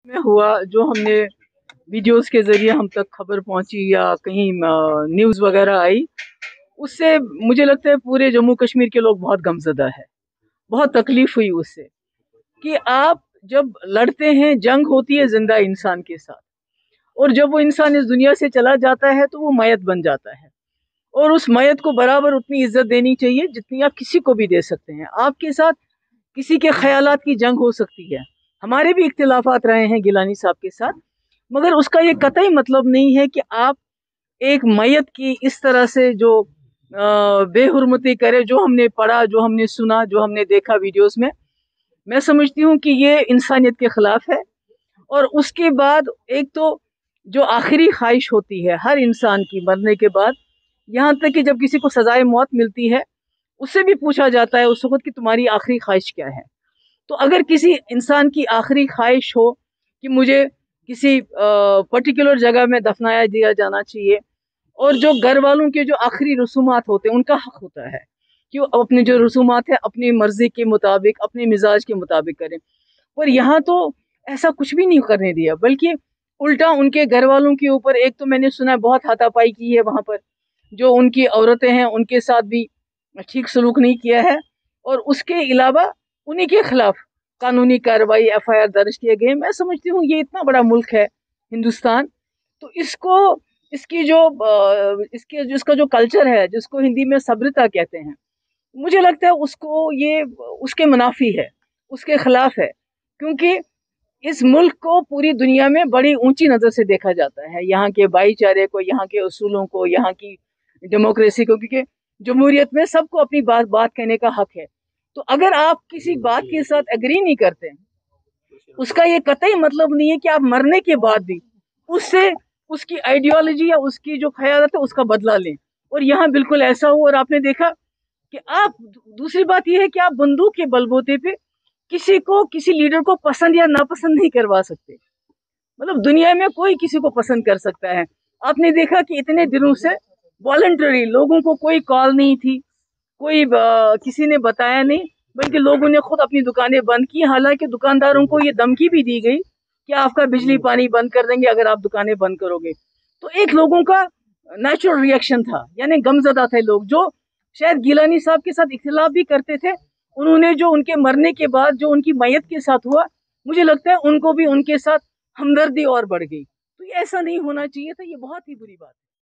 में हुआ जो हमने वीडियोस के जरिए हम तक खबर पहुंची या कहीं न्यूज़ वगैरह आई, उससे मुझे लगता है पूरे जम्मू कश्मीर के लोग बहुत गमज़दा है। बहुत तकलीफ हुई उससे कि आप जब लड़ते हैं, जंग होती है जिंदा इंसान के साथ, और जब वो इंसान इस दुनिया से चला जाता है तो वो मयत बन जाता है, और उस मयत को बराबर उतनी इज्जत देनी चाहिए जितनी आप किसी को भी दे सकते हैं। आपके साथ किसी के ख्यालात की जंग हो सकती है, हमारे भी इख्तिलाफात रहे हैं गिलानी साहब के साथ, मगर उसका ये कतई मतलब नहीं है कि आप एक मैयत की इस तरह से जो बेहुरमती करे। जो हमने पढ़ा, जो हमने सुना, जो हमने देखा वीडियोस में, मैं समझती हूँ कि ये इंसानियत के खिलाफ है। और उसके बाद एक तो जो आखिरी ख्वाहिश होती है हर इंसान की मरने के बाद, यहाँ तक कि जब किसी को सजाए मौत मिलती है उससे भी पूछा जाता है उस वक्त कि तुम्हारी आखिरी ख्वाहिश क्या है। तो अगर किसी इंसान की आखिरी ख्वाहिश हो कि मुझे किसी पर्टिकुलर जगह में दफनाया दिया जाना चाहिए, और जो घर वालों के जो आखिरी रसूमात होते हैं उनका हक होता है कि वो अपने जो रसूमात है अपनी मर्जी के मुताबिक, अपने मिजाज के मुताबिक करें। पर यहाँ तो ऐसा कुछ भी नहीं करने दिया, बल्कि उल्टा उनके घर वालों के ऊपर, एक तो मैंने सुना बहुत हाथापाई की है वहां पर, जो उनकी औरतें हैं उनके साथ भी ठीक सलूक नहीं किया है, और उसके अलावा उन्हीं के खिलाफ कानूनी कार्रवाई FIR दर्ज किए गए। मैं समझती हूँ ये इतना बड़ा मुल्क है हिंदुस्तान, तो इसको इसकी जो इसके जिसका जो कल्चर है, जिसको हिंदी में सभ्यता कहते हैं, मुझे लगता है उसको ये उसके मुनाफी है, उसके खिलाफ है। क्योंकि इस मुल्क को पूरी दुनिया में बड़ी ऊंची नज़र से देखा जाता है, यहाँ के भाईचारे को, यहाँ के उसूलों को, यहाँ की डेमोक्रेसी को, क्योंकि जमहूरियत में सबको अपनी बात बात कहने का हक है। तो अगर आप किसी बात के साथ एग्री नहीं करते, उसका ये कतई मतलब नहीं है कि आप मरने के बाद भी उससे उसकी आइडियोलॉजी या उसकी जो ख्याल है उसका बदला लें। और यहाँ बिल्कुल ऐसा हुआ, और आपने देखा कि आप, दूसरी बात यह है कि आप बंदूक के बलबूते पे किसी को, किसी लीडर को पसंद या नापसंद नहीं करवा सकते। मतलब दुनिया में कोई किसी को पसंद कर सकता है। आपने देखा कि इतने दिनों से वॉलंटरी लोगों को कोई कॉल नहीं थी, कोई किसी ने बताया नहीं, बल्कि लोगों ने खुद अपनी दुकानें बंद की। हालांकि दुकानदारों को ये धमकी भी दी गई कि आपका बिजली पानी बंद कर देंगे अगर आप दुकानें बंद करोगे। तो एक लोगों का नेचुरल रिएक्शन था, यानी गमजदा थे लोग, जो शायद गिलानी साहब के साथ इख्तिलाफ भी करते थे। उन्होंने जो उनके मरने के बाद जो उनकी मैयत के साथ हुआ, मुझे लगता है उनको भी उनके साथ हमदर्दी और बढ़ गई। तो ये ऐसा नहीं होना चाहिए था, ये बहुत ही बुरी बात है।